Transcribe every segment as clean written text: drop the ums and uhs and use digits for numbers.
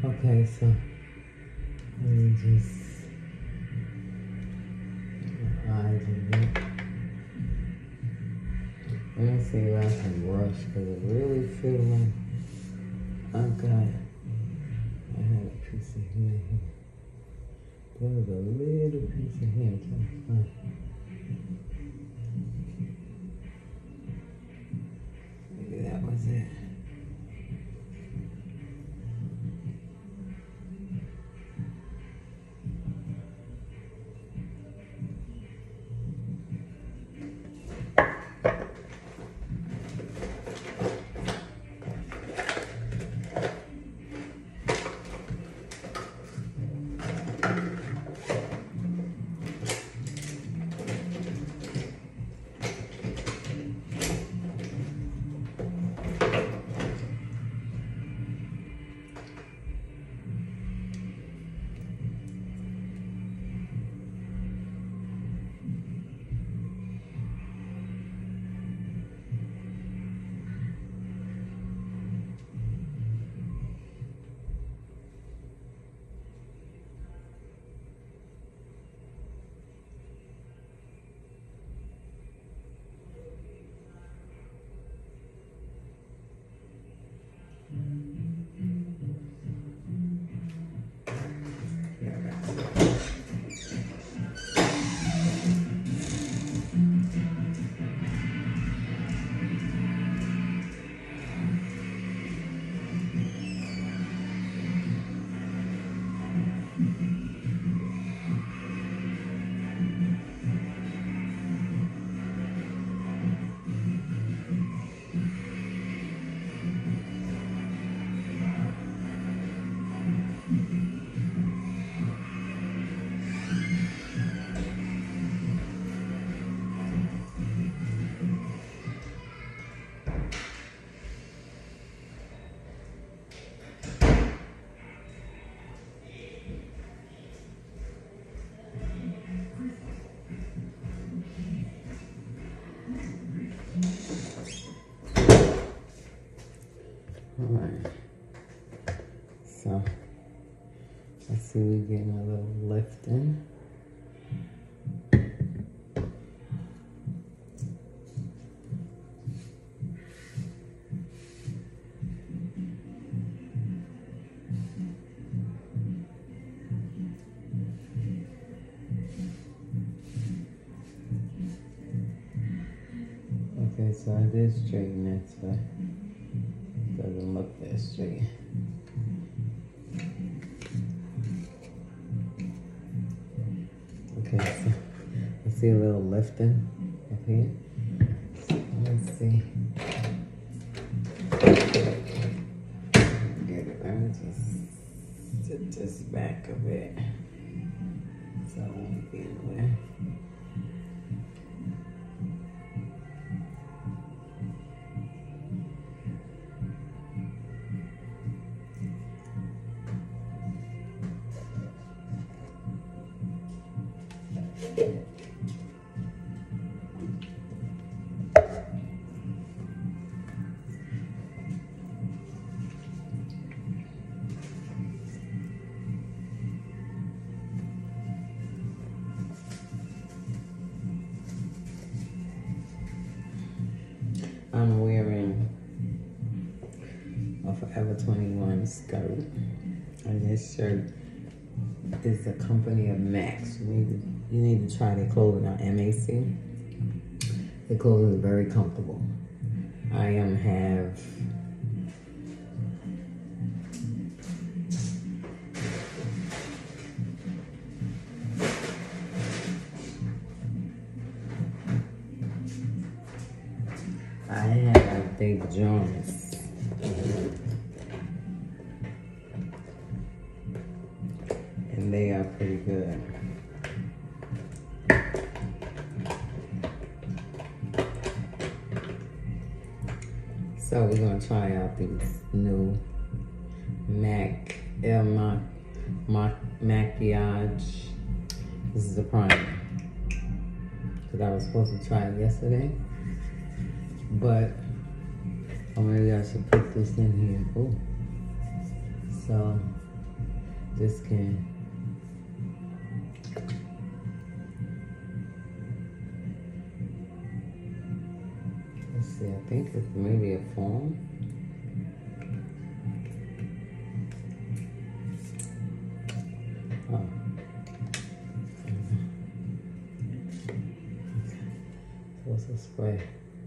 Okay, so let me just eyes a bit. Let me see if I can brush because it really feels like I had a piece of hair here. There was a little piece of hair trying to find. Maybe that was it. Alright, so let's see, we're getting a little lift in. Okay, so I did straighten that, so it doesn't look that straight. Okay, so I see a little lifting up here. So let's see. Get it. Let me just sit this back a bit so I won't be in the way. I'm wearing a Forever 21 skirt. And this shirt is a company of Max. You need to try their clothing on MAC. Their clothing is very comfortable. I have David Jones. And they are pretty good. So we're gonna try out these new Maquillage. This is a primer. Because I was supposed to try it yesterday. But or maybe I should put this in here. Oh. So This can. Let's see, I think it's maybe a foam. Oh. Okay. So it's a spray.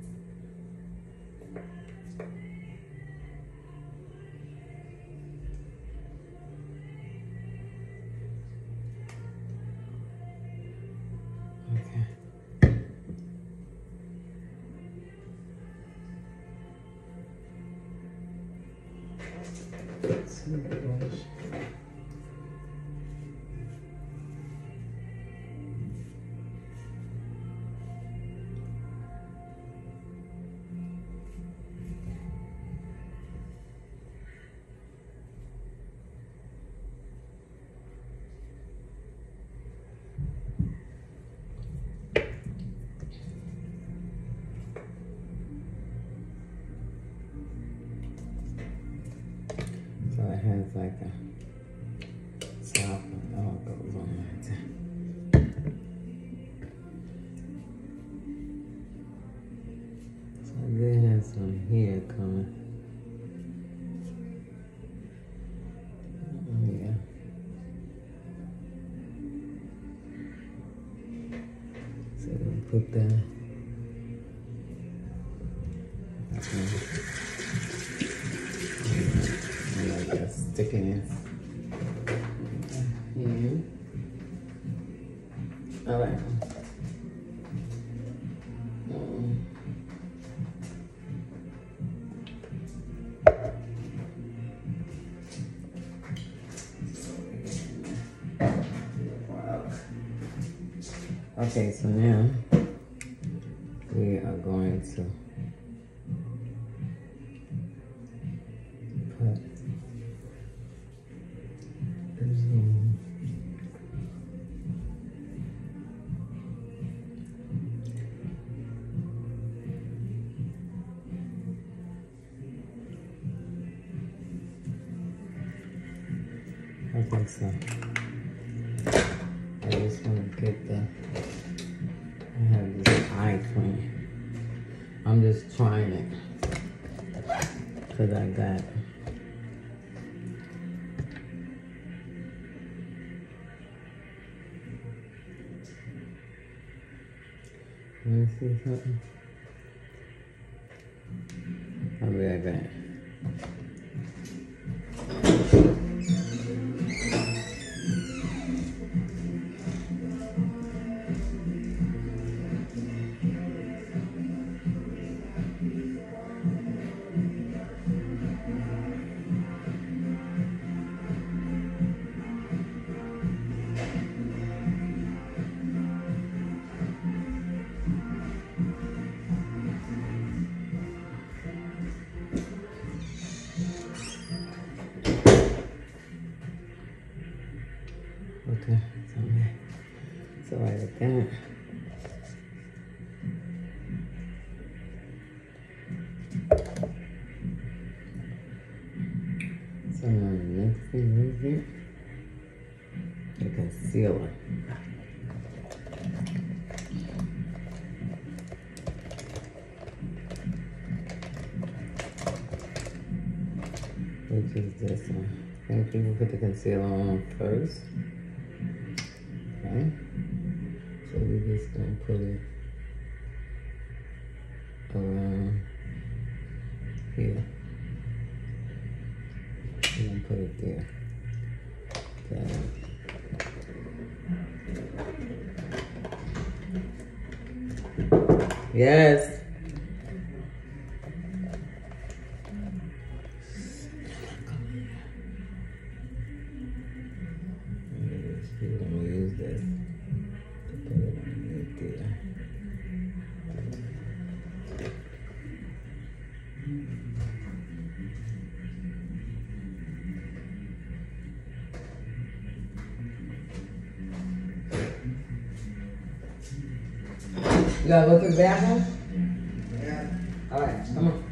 Okay. Toothbrush. So it has like a top and all goes on like that. So then has some hair coming. Yeah. So we'll put that. Like a stickiness. All right. Okay, so now we are going to put okay, so I just want to get the, I have this eye cream. I'm just trying it because I got let me see something. I'll be right back. Okay, so I like that. So now the next thing is it? The concealer. Which is this one. And people put the concealer on first. Okay. So we're just gonna put it around here. We're gonna put it there. Okay. Yes. We're gonna use this to put it underneath there. You gotta go to the bathroom? Yeah. All right, come on.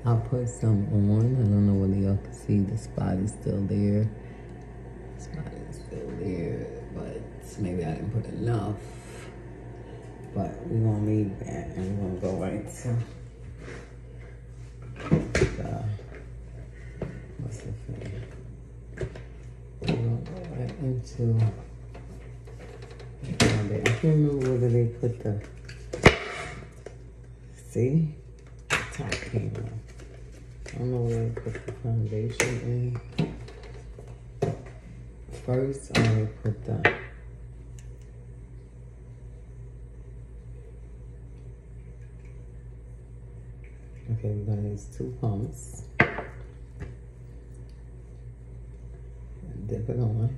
I'll put some on. I don't know whether y'all can see the spot is still there. The spot is still there, but maybe I didn't put enough. But we're gonna leave that and we're gonna go right to what's the thing? We're gonna go right into I can't remember whether they put the top came off. I don't know whether they put the foundation in first or they put the okay, we're gonna use 2 pumps. Dip it on.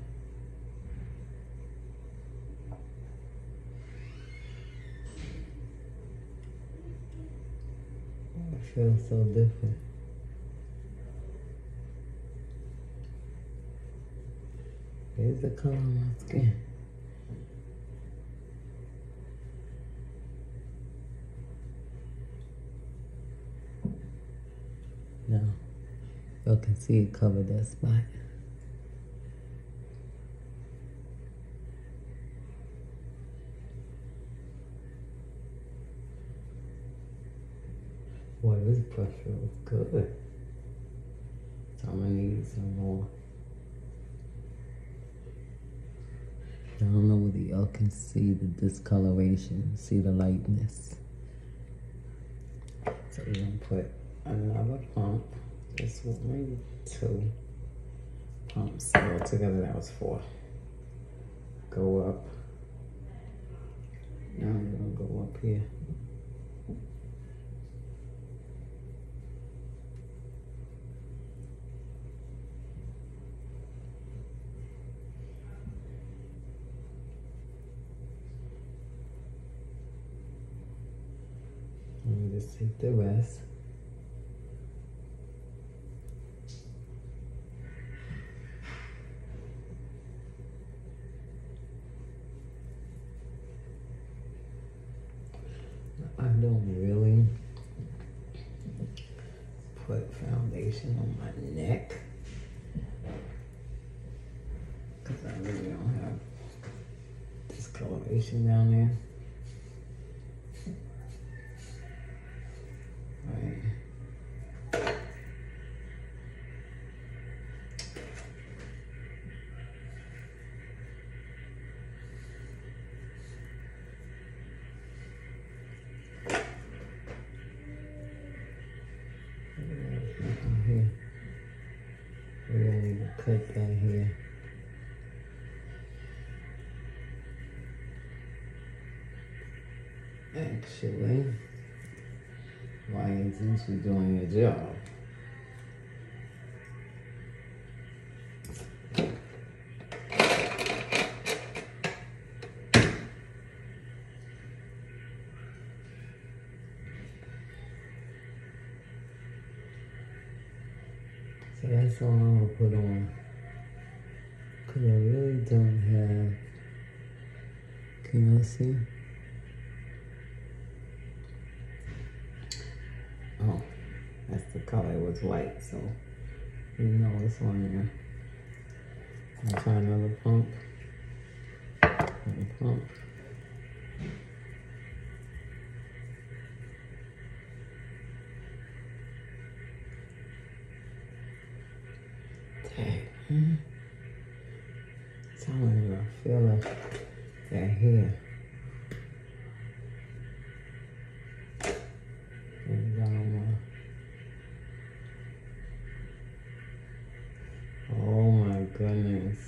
It feels so different. Here's the color on my skin. Now, y'all can see it covered that spot. Boy, this brush feels good. So I'm gonna need some more. I don't know whether y'all can see the discoloration, see the lightness. So we're gonna put another pump. This one, maybe 2 pumps. All together that was 4. Go up. Now we're gonna go up here. Let me just take the rest. I don't really put foundation on my neck because I really don't have discoloration down there. Right. Here. We're gonna need to cut that here. Actually, why isn't she doing your job? So that's all I'm gonna put on. Cause I really don't have, can y'all see? Oh, that's the color, it was white, so you know it's on there. I'll try another pump. Another pump. Dang. Telling you, I feel like that here. And oh my goodness.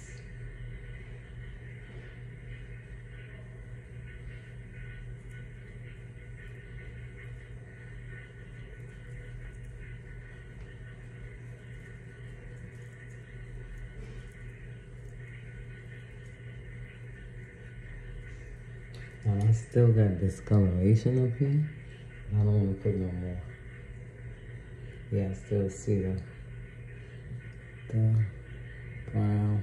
Now I still got discoloration up here. I don't want to put no more. Yeah, I still see the brown.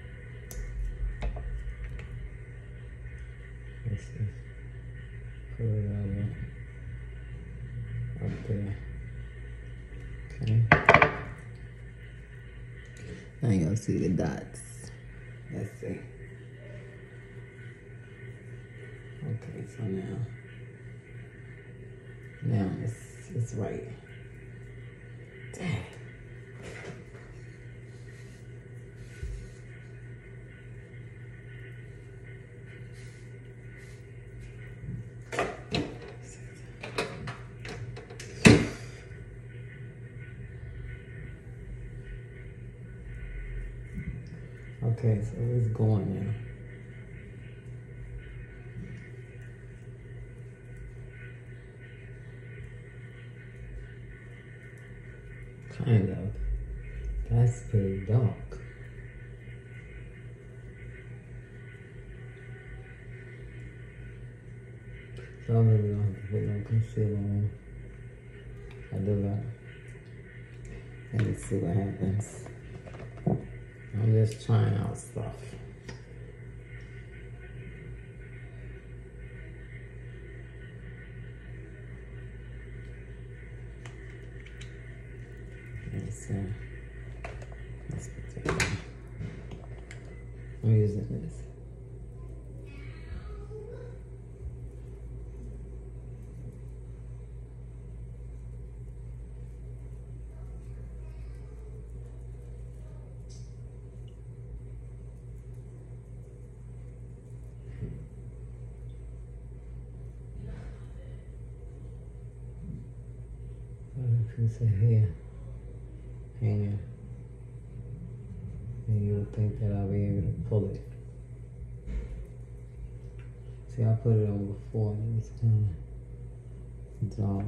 Let's see. Put it over up there. see the dots. Let's see. Okay, so now it's right. Dang. Okay, so it's going now. Kind of. That's pretty dark. So I really don't have to put no concealer on. I do that. Let me see what happens. I'm just trying out stuff. Let's put that on. I'm using this. A piece of hair hanging, and you would think that I'll be able to pull it. See, I put it on before and it was kind of dark.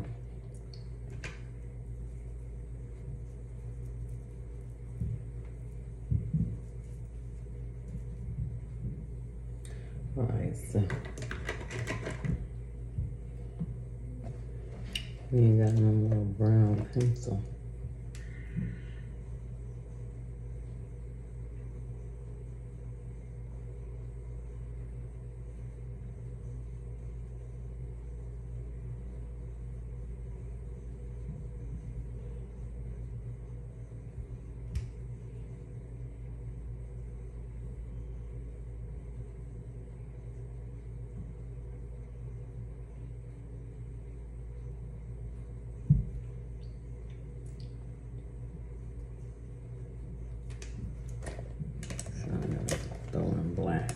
Alright, so we ain't got no more brown pencil. Throwing black.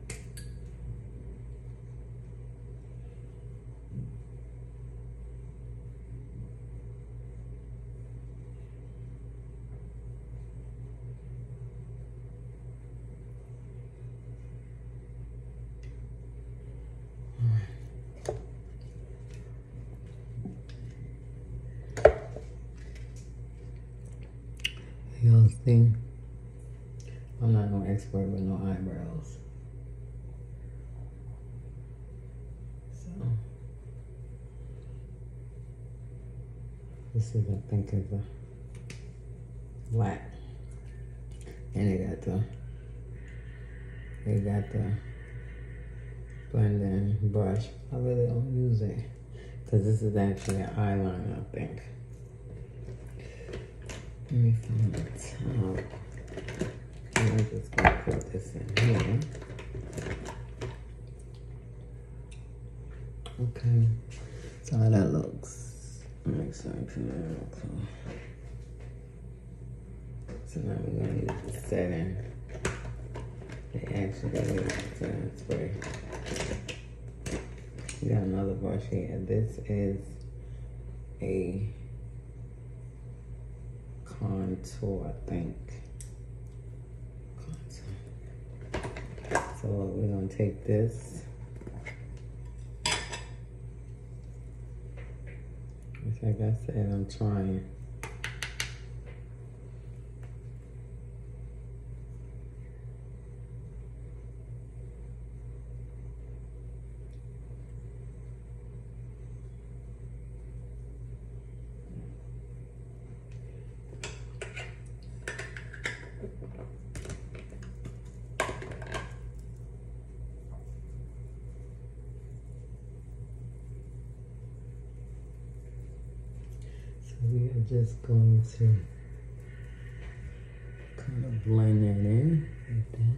Y'all see? I'm not no expert with no eyebrows. So, this is, I think, is a black. And they got the blending brush. I really don't use it, because this is actually an eyeliner, I think. Let me find the top. I'm just gonna put this in here. Okay, so how that looks. Makes sense. So now we're gonna use the setting. They actually got a setting spray. We got another brush here. This is a contour, I think. So we're gonna take this, which like I said, I'm trying. We are just going to kind of blend that in like that.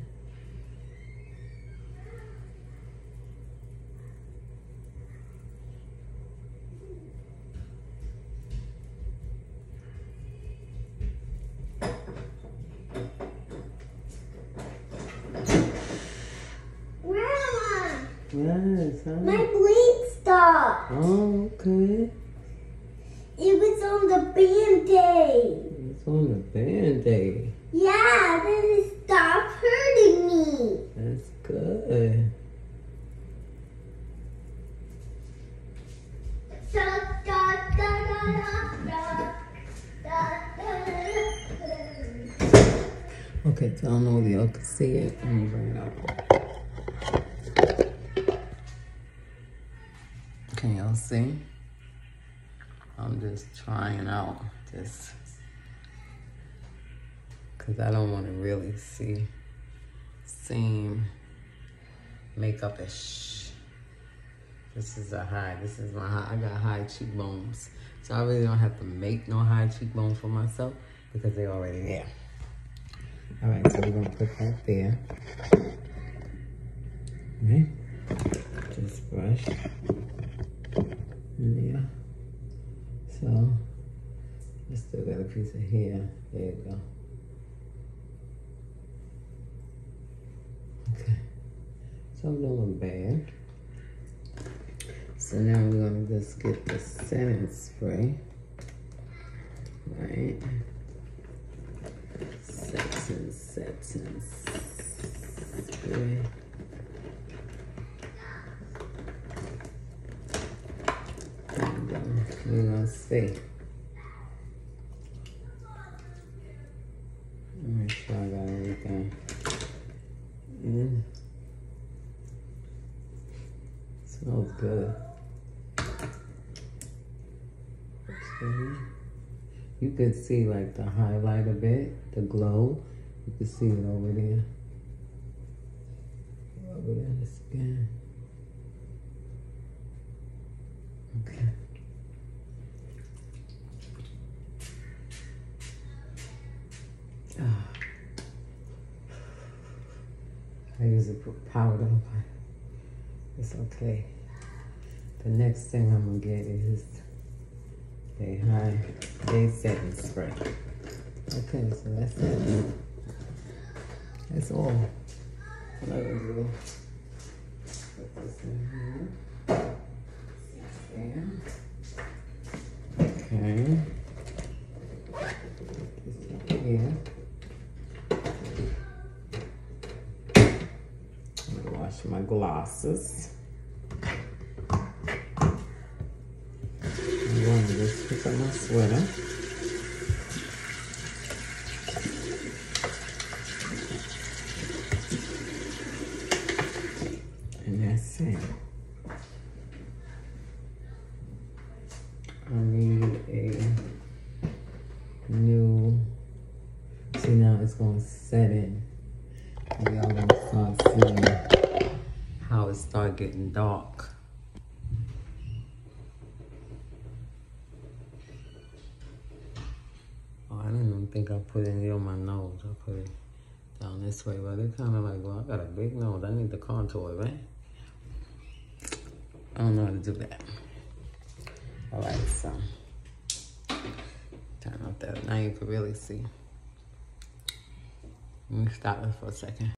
Yes, huh? My bleed stopped. Oh, okay. It was on the Band-Aid. It's on the Band-Aid. Yeah, then it stopped hurting me. That's good. Da, da, da, da, da, da, da, da. Okay, so I don't know if y'all can see it. Let me bring it up. Can y'all see? I'm just trying out this because I don't want to really seem makeup-ish. This is my high, I got high cheekbones. So I really don't have to make no high cheekbones for myself because they're already there. All right, so we're gonna put that there. Okay, just brush. Yeah. So, I still got a piece of hair. There you go. Okay. So I'm doing bad. So now we're gonna just get the setting spray. Right. Setting spray. We're gonna see. Make sure I got everything in. Smells good. Okay. You could see like the highlight a bit, the glow. You can see it over there. Over there, the skin. Okay. I usually put powder, but it's okay. The next thing I'm gonna get is a setting spray. Okay, so that's it. That's all. What I'm gonna do, put this in here. Okay. Put this in here. Wash my glasses. I'm going to just pick up my sweater. And that's it. I need a new, see now it's going to set in. And y'all going to start seeing how it start getting dark. Oh, I didn't even think I put any on my nose. I put it down this way, but it kind of like, well, I got a big nose. I need to contour it, right? I don't know how to do that. All right, so turn off that. Now you can really see. Let me stop it for a second.